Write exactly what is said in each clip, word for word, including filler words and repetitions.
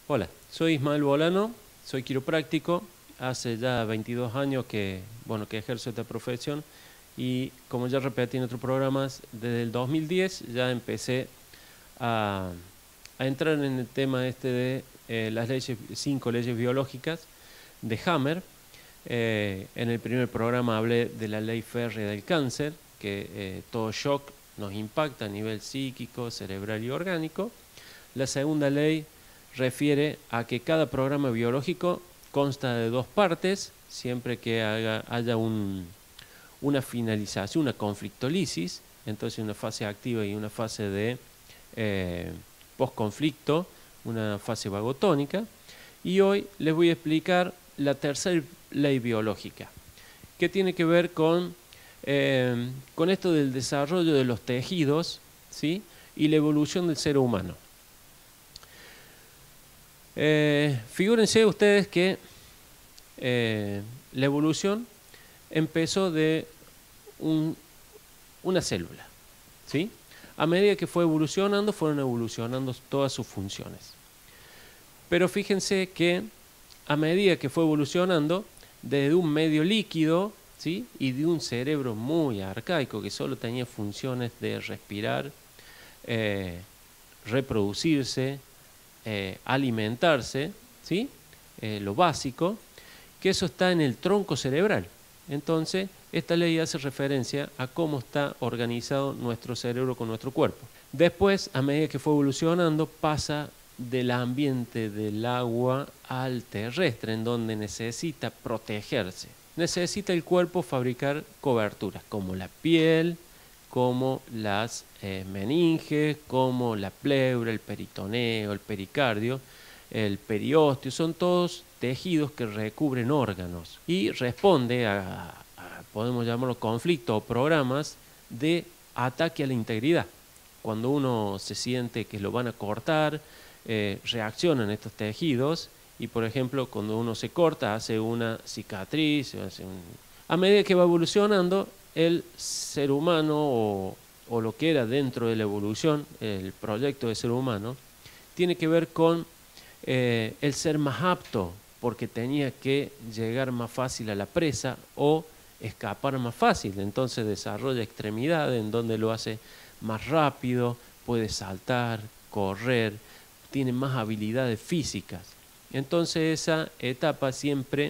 Hola, soy Ismael Bolano, soy quiropráctico, hace ya veintidós años que, bueno, que ejerzo esta profesión y como ya repetí en otros programas, desde el dos mil diez ya empecé a, a entrar en el tema este de eh, las leyes, cinco leyes biológicas de Hammer. Eh, en el primer programa hablé de la ley férrea del cáncer, que eh, todo shock nos impacta a nivel psíquico, cerebral y orgánico. La segunda ley refiere a que cada programa biológico consta de dos partes, siempre que haga, haya un, una finalización, una conflictolisis, entonces una fase activa y una fase de eh, postconflicto, una fase vagotónica. Y hoy les voy a explicar la tercera ley biológica, que tiene que ver con, eh, con esto del desarrollo de los tejidos, ¿sí? Y la evolución del ser humano. Eh, figúrense ustedes que eh, la evolución empezó de un, una célula, ¿sí? A medida que fue evolucionando, fueron evolucionando todas sus funciones. Pero fíjense que a medida que fue evolucionando, desde un medio líquido, ¿sí? Y de un cerebro muy arcaico que solo tenía funciones de respirar, eh, reproducirse, Eh, alimentarse, ¿sí? Eh, lo básico, que eso está en el tronco cerebral. Entonces, esta ley hace referencia a cómo está organizado nuestro cerebro con nuestro cuerpo. Después, a medida que fue evolucionando, pasa del ambiente del agua al terrestre, en donde necesita protegerse. Necesita el cuerpo fabricar coberturas, como la piel, como las eh, meninges, como la pleura, el peritoneo, el pericardio, el periósteo, son todos tejidos que recubren órganos y responde a, a podemos llamarlo conflictos o programas de ataque a la integridad. Cuando uno se siente que lo van a cortar, eh, reaccionan estos tejidos y, por ejemplo, cuando uno se corta, hace una cicatriz, hace un... a medida que va evolucionando, el ser humano o, o lo que era dentro de la evolución, el proyecto de ser humano, tiene que ver con eh, el ser más apto, porque tenía que llegar más fácil a la presa o escapar más fácil. Entonces desarrolla extremidades en donde lo hace más rápido, puede saltar, correr, tiene más habilidades físicas. Entonces esa etapa siempre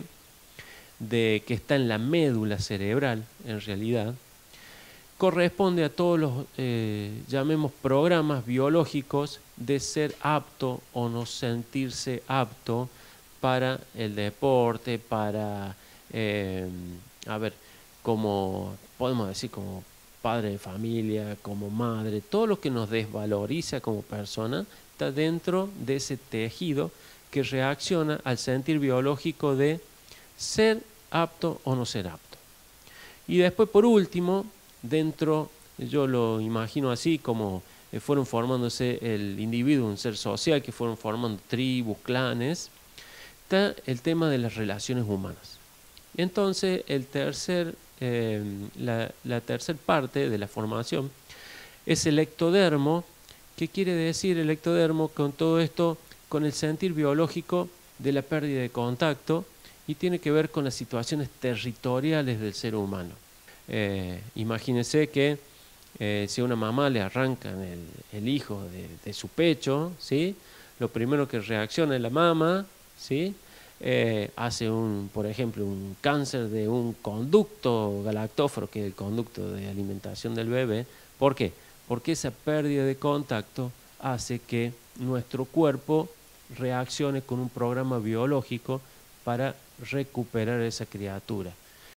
de que está en la médula cerebral, en realidad, corresponde a todos los, eh, llamemos, programas biológicos de ser apto o no sentirse apto para el deporte, para, eh, a ver, como podemos decir, como padre de familia, como madre, todo lo que nos desvaloriza como persona está dentro de ese tejido que reacciona al sentir biológico de ser apto o no ser apto. Y después, por último, dentro, yo lo imagino así, como eh, fueron formándose el individuo, un ser social, que fueron formando tribus, clanes, está el tema de las relaciones humanas. Entonces, el tercer, eh, la, la tercer parte de la formación es el ectodermo. ¿Qué quiere decir el ectodermo? Con todo esto, con el sentir biológico de la pérdida de contacto, y tiene que ver con las situaciones territoriales del ser humano. Eh, imagínense que eh, si a una mamá le arrancan el, el hijo de, de su pecho, ¿sí? Lo primero que reacciona es la mamá, ¿sí? Eh, hace, un, por ejemplo, un cáncer de un conducto galactóforo, que es el conducto de alimentación del bebé. ¿Por qué? Porque esa pérdida de contacto hace que nuestro cuerpo reaccione con un programa biológico para recuperar esa criatura.